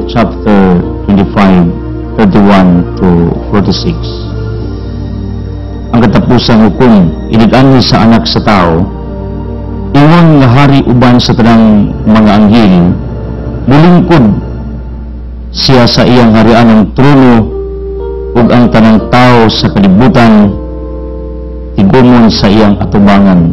chapter 25, 31 to 46. Ang katapusang hukom, inig-ani sa anak sa tao, ingon nga hari uban sa tanang mga anghel, mulingkod siya sa iyang harian ng trono, ug ang tanang tao sa kalibutan, tigumon sa iyang atubangan.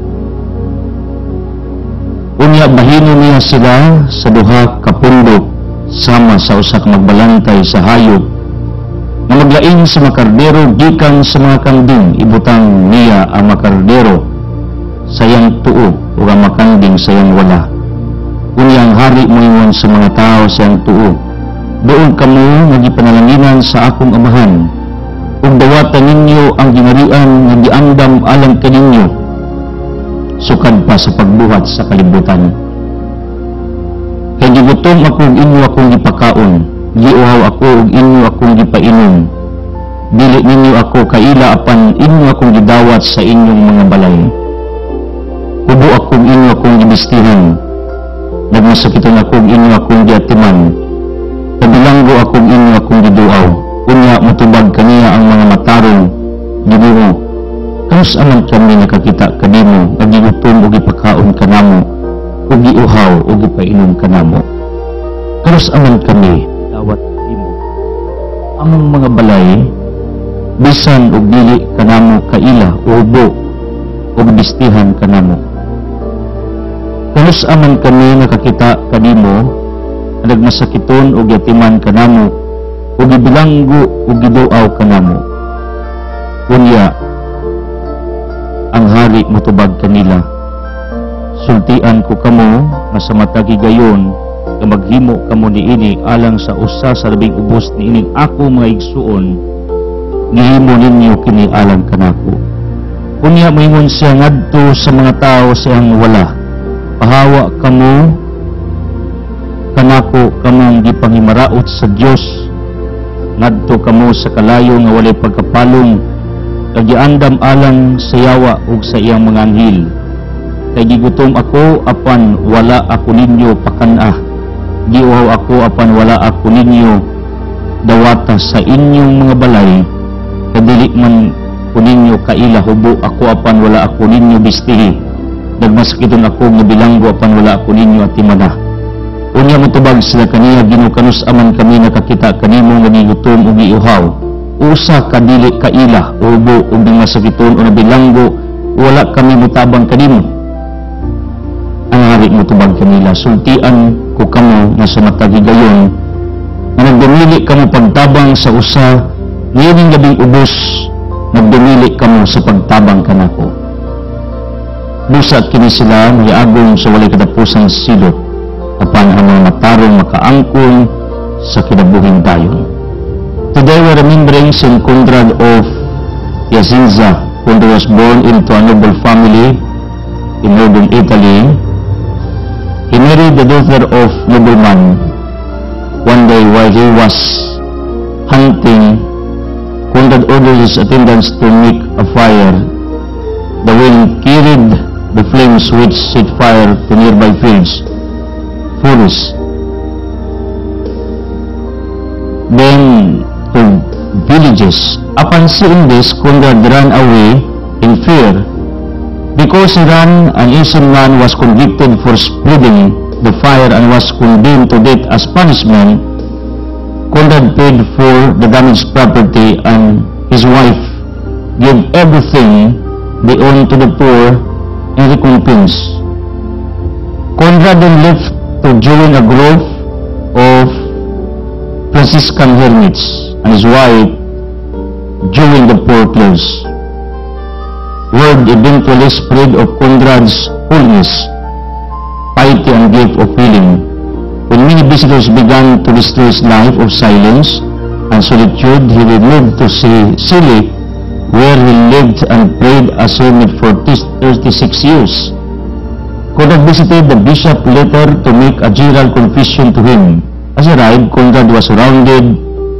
Unya bahino niya sila sa duha ka pundok sama sa usa ka magbalantay sa hayop na maglaing sa makardero gikan sa mga kambing. Ibutang niya ang makardero sa iyang tuo ug ang makanding sa iyang wala. Unya ang hari moingon sa mga tao sa iyang tuo, doon kamo nagipanalangginan sa akong amahan, ug dawatan ninyo ang gingharian nga giandam alang kaninyo sukad pa sa pagbuhat sa kalibutan. Kay gigutom ako ug inyo akong gipakaon, giuhaw ako ug inyo akong gipainom, dili ninyo ako kaila apan inyo akong gidawat sa inyong mga balay. Kubo ako ug inyo akong gibistihan, nagmasakiton ako ug inyo akong giatiman, kabilanggo ako ug inyo akong giduaw. Unya motubag kaniya ang mga matarong, Ginoo, kanus aman kami nakakita kanimo, nagigutom ug gipakaon kanamo, ug giuhaw ug gipainom kanamo. Kanus aman kami dawat nimo ang mga balay, bisan ug dili kanamo kaila ubo ug bistihan kanamo. Kanus aman kami nakakita kanimo, nagmasakiton ug yatiman kanamo, ug gibilanggo ug giduaw kanamo. Unya ang hari matubag kanila, sultian ko kamo nga sa matagi gayon nga maghimo kamo niini alang sa usa sa labing ubos niining ako mga igsuon, gihimo ninyo kini alang kanako. Unya moingon siya ngadto sa mga tao siyang wala, pahawa kamo kanako kamong gipangimaraot sa Dios, ngadto kamo sa kalayo nga walay pagkapalong, kagiandam alang sa yawa ug sa iyang mga anghel. Kay gigutom ako apan wala ako ninyo pakana, giuhaw ako apan wala ako ninyo dawata sa inyong mga balay, kadili man ko ninyo kaila hubo ako apan wala ako ninyo bistihi, nagmasakiton ako nga bilanggo apan wala ako ninyo atimana. Unya motubag sila kaniya, Ginoo, kanus aman kami nakakita kanimo nga gigutom ug giuhaw, usa ka dili kaila ubo ug masakiton o nabilanggo, wala kami mutabang kanimo. Ang hari motubag kanila, sultian ko kamo nga sa matagi gayon nga nagdumili kamo pagtabang sa usa, niining labing ubos nagdumili kamo sa pagtabang kanako. Busa kini sila miagom sa walay katapusang silot, apan ang mga matarong makaangkon sa kinabuhing dayon. Today we're remembering Saint Conrad of Piacenza. Conrad was born into a noble family in northern Italy. He married the daughter of nobleman. One day while he was hunting, Conrad ordered his attendants to make a fire. The wind carried the flames which set fire to nearby fields, forests, then to villages. Upon seeing this, Conrad ran away in fear. Because he ran, an innocent man was convicted for spreading the fire and was condemned to death as punishment. Conrad paid for the damaged property, and his wife gave everything they owned to the poor in recompense. Conrad then left to join a grove of Franciscan hermits, and his wife joined the poor clothes. Word eventually spread of Conrad's holiness, piety, and gift of healing. When many visitors began to destroy his life of silence and solitude, he removed to Sicily, where he lived and prayed as hermit for 36 years. Conrad visited the bishop later to make a general confession to him. As he arrived, Conrad was surrounded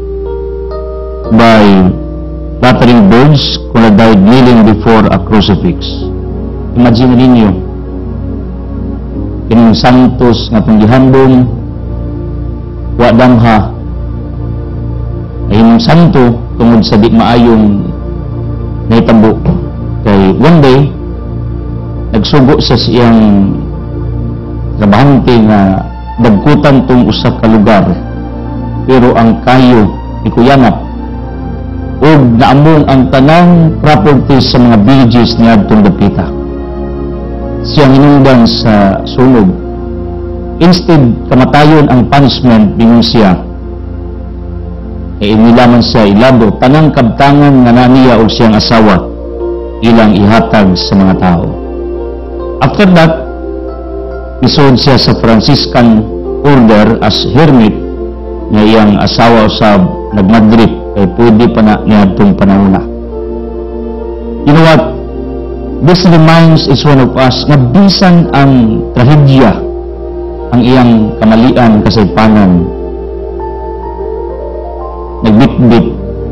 by fluttering birds. Conrad died kneeling before a crucifix. Imagine ninyo, kining santos nga panggihandom, wa damha ay imong santo tungod sa di maayong nahitabo. Kay one day nagsugo sa siyang trabahante nga dagkutan tong usa ka lugar, pero ang kayo ikuyanap ug naamong ang tanang properties sa mga villages niadtong dapita. Siyang inungdan sa sunog. Instead kamatayon ang punishment bingon siya, inilaman siya ilabo tanang kabtangan nga naniya og siyang asawa ilang ihatag sa mga tao. After that, isod siya sa Franciscan order as hermit nga iyang asawa usab nagmadrip kay pwede pa na niadtong panahon. You know what? This reminds each one of us na bisan ang trahedya, ang iyang kamalian, kasaypanan, nagbitbit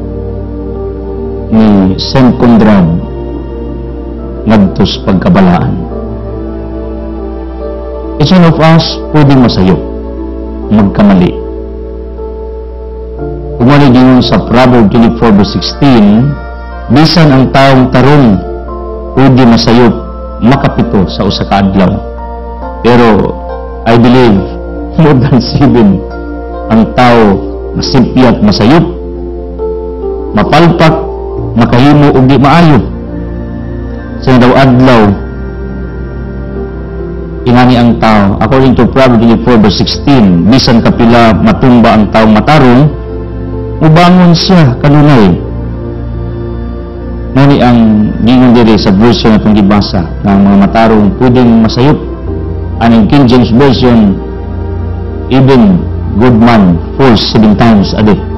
ni Saint Conrad ngadtos pagkabalaan. Each one of us pwede masayo, magkamali. Umali din sa Proverbs 24:16, bisan ang taong tarong pwede masayop makapito sa usa ka adlaw. Pero I believe more than 7 ang tao masipyat masayop, mapalpak, makahimo og di maayo. Sa daw adlaw inani ang tao, according to Proverbs 24:16, bisan kapila matumba ang taong matarong, mubangon siya kanunay. Nani ang gingon diri sa version na itong gibasa na ang mga matarong pwedeng masayop. Ang King James Version, even good man falls 7 times a day.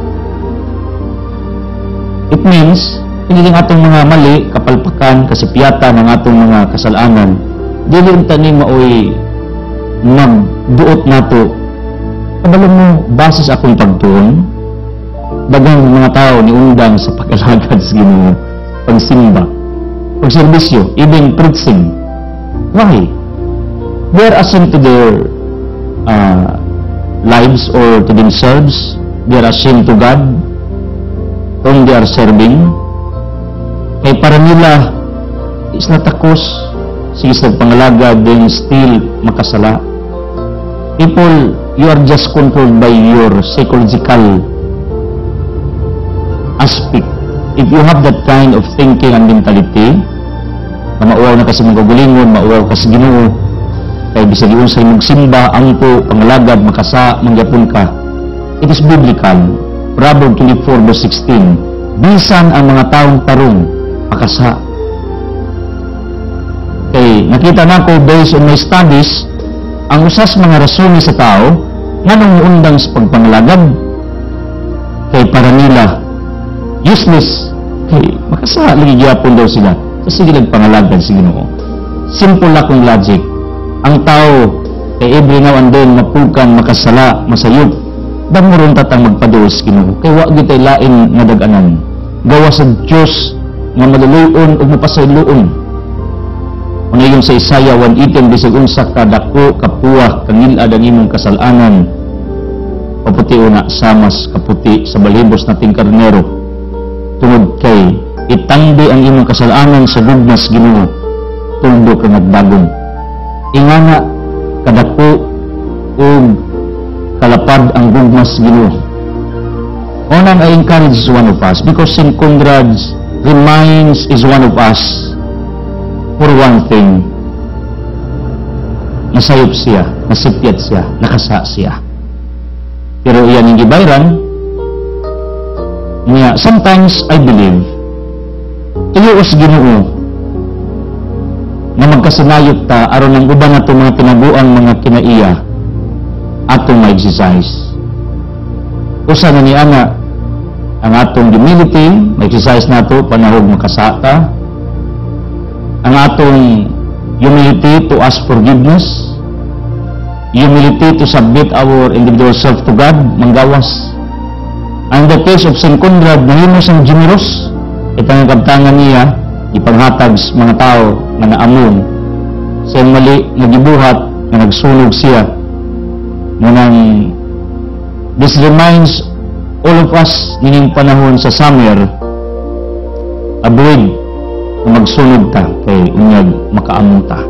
It means, hindi lang atong mga mali, kapalpakan, kasipyatan ng atong mga kasalanan, dili unta ni maoy magduot nato. Kabalo mo, base sa akong pagtuon, dagang mga tao ni undang sa pagkalagad sa Ginoo, pagsimba, pagserbisyo, even preaching. Why? They are ashamed to their lives or to themselves. They are ashamed to God whom they are serving. Kaya para nila is natakos, sige sa pangalagad, then still makasala. People, you are just controlled by your psychological aspect. If you have that kind of thinking and mentality, na mauwaw na kasi magagulingon, mauwaw kasi Ginoo, kaya bisag yun sa magsimba, angko, pangalagad, makasa, mangyapon ka. It is biblical. Proverbs 24:16, bisan ang mga taong tarong, makasa. Okay, nakita na ko based on my studies, ang usas mga rason sa tao, nganong undang sa pagpangalagad, kay para nila, useless. Okay, makasa, ligiyapon daw sila. Kasi nagpangalagad si Ginoo. Simple lang kong logic. Ang tao, kay every now and then, mapukan, makasala, masayop, damuron tatang magpaduos Ginoo. Kay wag gitay lain nga dag-anan. Gawa sa Dios nga maluluon ug mapasayloon. Una yung sa Isaiah 1:18, bisag unsa ka dako kapuwa kangilad ang imong kasalanan, paputi una samas kaputi sa balibos nating karnero. Tungod kay itangdi ang imong kasalanan sa gugmas Ginoo, tundo ka nagbagong. Ingana kadako ug kalapad ang gugmas Ginoo. Unang I encourage one of us because Saint Conrad reminds is one of us for one thing. Nasayop siya, nasipyat siya, nakasa siya. Pero iyan yung gibayran niya. Sometimes I believe tuyo os Ginoo na magkasinayop ta aron ang uban nato mga pinabuang mga kinaiya atong ma-exercise. Usa na niya nga ang atong humility, ma-exercise nato panahog makasata. Ang atong humility to ask forgiveness, humility to submit our individual self to God, manggawas. Ang the case of Saint Conrad, nahimo siyang generous, itang kabtangan niya, ipanghatag sa mga tao nga naamong sa mali nga gibuhat nga nagsunog siya nang This reminds all of us nining panahon sa summer, avoid na magsunog ta kay unyag makaamong ta.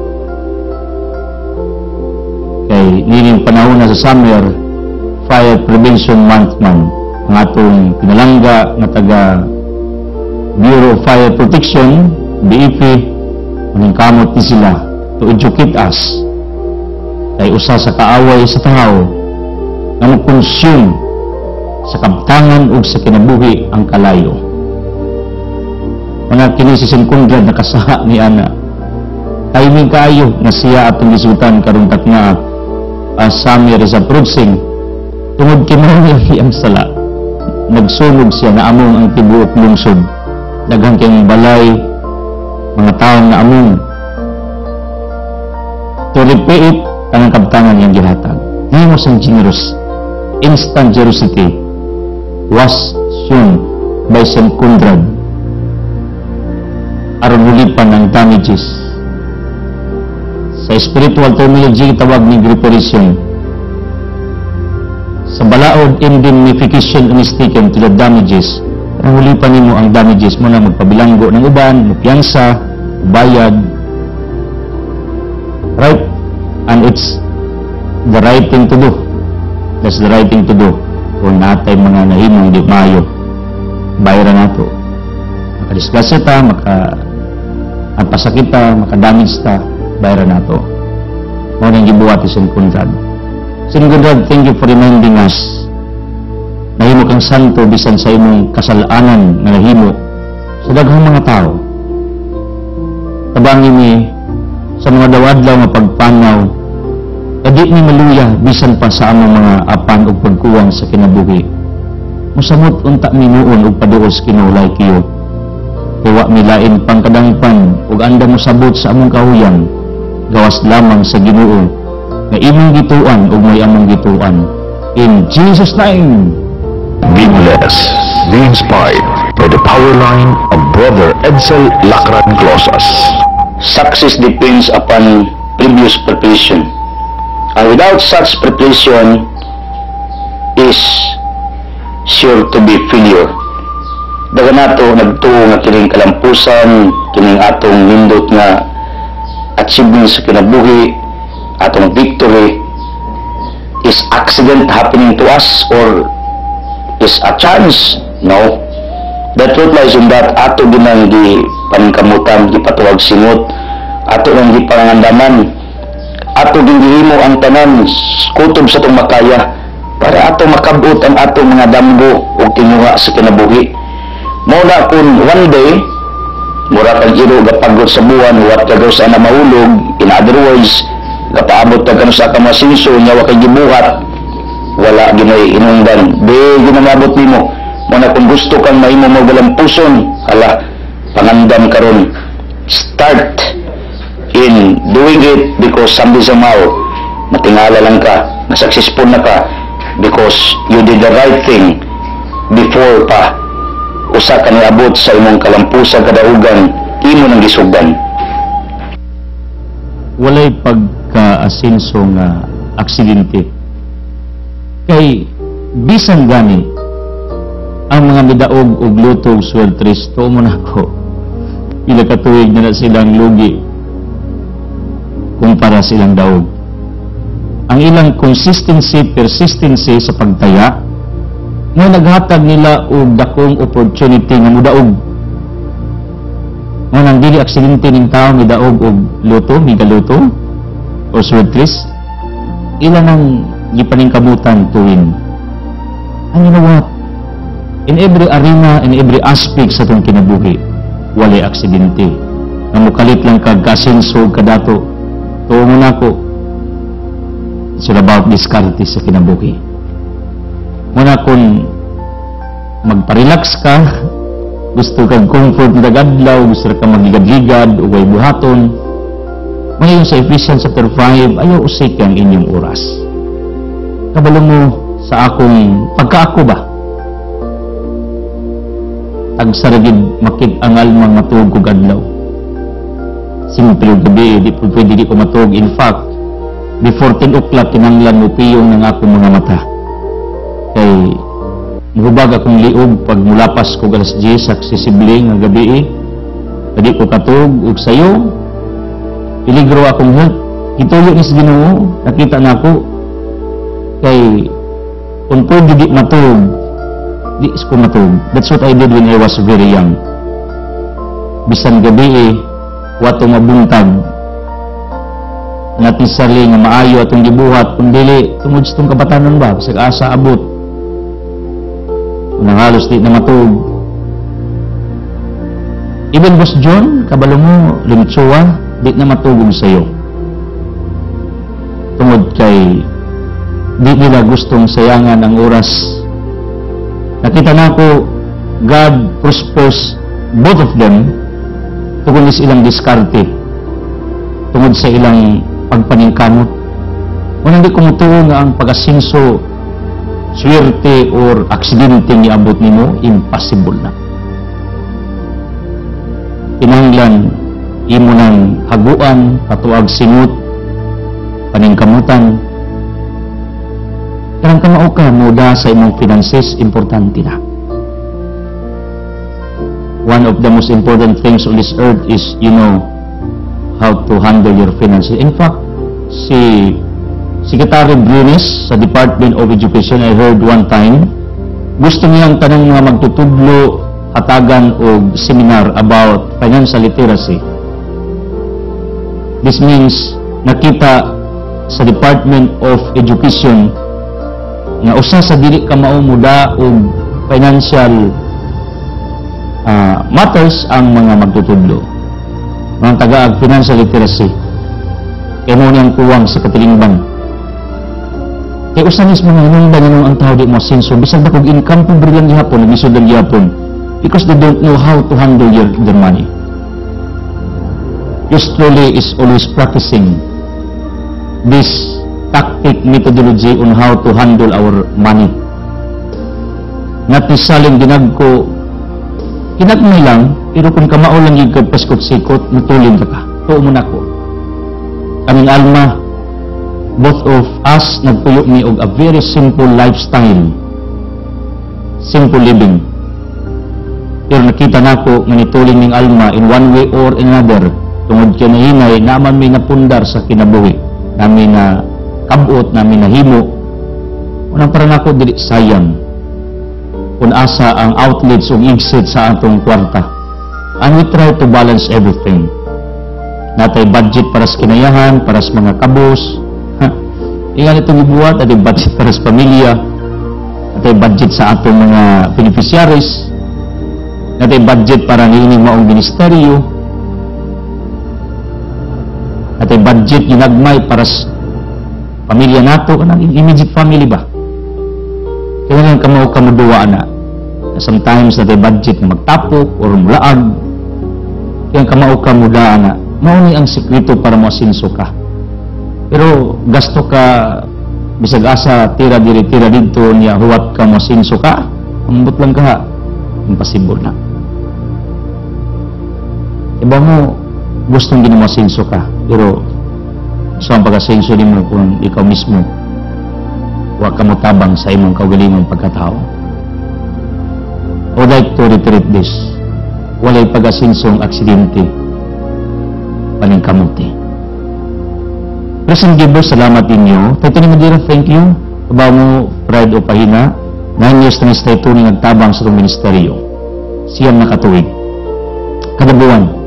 Kay nining panahon na sa summer, Fire Prevention Month man ang atong pinalangga nga taga Bureau of Fire Protection, BEP, maningkamot ni sila to educate us kay usa sa kaaway sa tao nga mo-consume sa kabtangan ug sa kinabuhi ang kalayo. Mga kini si St. Conrad nakasaha ni ana. Timing kaayo na siya atong gisutan karong tatnga as summer is approaching. Tungod kinahanglan ang sala. Nagsunog siya na among ang tibuok lungsod. Daghang kayong balay, mga taong na among. To repay it, ang kabtangan niyang gihatag. Himos ang generous. Instant generosity was shown by St. Conrad. Aron hulipan ang damages. Sa spiritual terminology, tawag ni reparation. Sa balaod, indemnification is taken to the damages. Ang hulipan nimo ang damages mo na magpabilanggo ng uban, magpiyansa, bayad. Right? And it's the right thing to do. That's the right thing to do. Kung natay mga nahimong di maayo, bayaran nato. Makadisgrasya ta, makaapasakit ta, makadamage ta, bayaran nato. Muna yung gibuhat si St. Conrad. St. Conrad, thank you for reminding us. Nahimo kang santo bisan sa imong kasalanan na nahimo sa daghang mga tao. Tabangin ni sa mga dawadlaw nga pagpanaw, adi ni maluya bisan pa sa among mga apan ug pagkuwang sa kinabuhi. Musamot unta minuon ug paduol sa kinulay kiyo. Kaya milain pang kadangpan ug anda mo sabot sa among kahuyang, gawas lamang sa Ginoo nga imong gituan ug may among gituan. In Jesus' name. Be blessed, be inspired by the power line of Brother Edsel Lacran Closas. Success depends upon previous preparation. And without such preparation is sure to be failure. Daga nato nagtuo nga kining kalampusan, kining atong nindot nga achievement sa kinabuhi, atong victory is accident happening to us or is a chance? No. The truth lies in that ato ginang di paningkamutan, di patuwag singot, ato nang di pangandaman, ato gihimo ang tanan kutob sa itong makaya para ato makabot ang ato mga damgo o kinuha sa kinabuhi. Muna kung one day mura kang iro gapagod sa buwan what kagaw sa na mahulog, in other words gapaabot ka kano sa kamasinso nyawa kay gibuhat, wala ginay inungdan di ginamabot nimo. Muna kung gusto kang mahimo mo galampuson, hala pangandam karon, start in doing it because someday somehow matingala lang ka na successful na ka because you did the right thing before pa usa ka niabot sa imong kalampusan kadaugan imo nang gisugdan. Walay pagka-asenso nga aksidente kay bisan gani ang mga midaog og luto og sweltres to mo nako pila ka tuig na silang lugi kumpara silang daog. Ang ilang persistency sa pagtaya nga naghatag nila og dakong opportunity nga mudaog. Nga nang dili aksidente ning tao midaog og luto, migaluto o sweltres, ilan ang gipaningkamutan tuwin. And you know what? In every arena, in every aspect sa itong kinabuhi, walay aksidente. Nga mukalit lang kag-asenso kadato. Tuo mo na ko, it's all about diskarte sa kinabuhi. Muna kung magparelax ka, gusto kang comfort na gadlaw, gusto ka magligad-ligad, o way buhaton, ngayon sa Ephesians chapter 5, ayaw usik ang inyong oras. Kabalo mo sa akong pagkaako ba? Tagsaragid makit ang almang matug og adlaw. Simple gabi, di po pwede di ko matug. In fact, before 10 o'clock, kinanglan mo piyong ng akong mga mata. Hubag akong liog pag mulapas ko alas 10 accessible nga gabi. Pwede ko katog ug sayo. Piligro akong health. Ituyo ni sa Ginoo, nakita na ako. Kay kung pwede di matug, di ko matug. That's what I did when I was very young. Bisan gabi wato mabuntag. Natisali nga maayo atong gibuhat kung dili tungod sa itong kabatanon ba, bisag asa abot. Kung halos di na matug. Even Boss John, kabalo mo, Limtsua, di na matugog sa'yo. Tungod kay di nila gustong sayangan ang oras. Nakita na ako, God prospers both of them tungod sa ilang diskarte, tungod sa ilang pagpaningkamot. Kung hindi kumutuo nga ang pag-asinso, swerte or aksidente ni abot nimo, impossible na. Pinanglan, imo ng haguan, patuag simut, paningkamutan. Karang kamao ka, muda sa imong finances, importante na. One of the most important things on this earth is, you know, how to handle your finances. In fact, si Secretary Brunes sa Department of Education, I heard one time, gusto niyang tanang mga magtutudlo, hatagan o seminar about financial literacy. This means, nakita sa Department of Education nga usa sa dili ka mao muda og financial matters ang mga magtutudlo. Mga taga-ag financial literacy. Kaya mo niyang kuwang sa katilingban. Kaya usanis mga hinungdan nyo ang tao di mo sinso. Bisag na kong income kung berilang gihapon, nag-isod ng gihapon. Because they don't know how to handle their money. Australia is always practicing this tactic methodology on how to handle our money. Natisaling ginagko, kinagmay lang, pero kung kamao lang yung paskot-sikot, matulin ka ka. Tuo mo na ko. Kaming alma, both of us nagpuyo ni og a very simple lifestyle. Simple living. Pero nakita na ko nga nitulin ning alma in one way or another, tungod kay nahinay, naman may napundar sa kinabuhi. Namin na kabot, namin na himo. Unang para na ko, dili sayang. Kung asa ang outlets o exit sa atong kwarta. And we try to balance everything. Natay budget para sa kinayahan, para sa mga kabos. Ingan itong ibuhat, natay budget para sa pamilya. Natay budget sa atong mga beneficiaries. Natay budget para niining maong ministeryo. Natay budget ginagmay para sa pamilya nato, kanang immediate family ba? Kailangan kamao kamuduwa na. Sometimes natay budget na magtapok or mulaag. Kaya kamao kamuda na. Mauni ang sikreto para masinso ka. Pero gasto ka, bisag asa, tira diri, tira dito, niya huwat ka masinso ka, ambot lang ka, impossible na. Iba mo, gustong ginawasinso ka, pero so ang pag-asenso din mo kung ikaw mismo huwag ka mo tabang sa imong kaugalingong pagkatao. I would like to reiterate this. Walay pag-asensong aksidente paningkamuti. Present givers, salamat ninyo. Tayo ni Madira, thank you. Kabaw mo, pride o pahina. 9 years na tayo tuloy nagtabang sa itong ministeryo. Siyang nakatuwig. Kada buwan,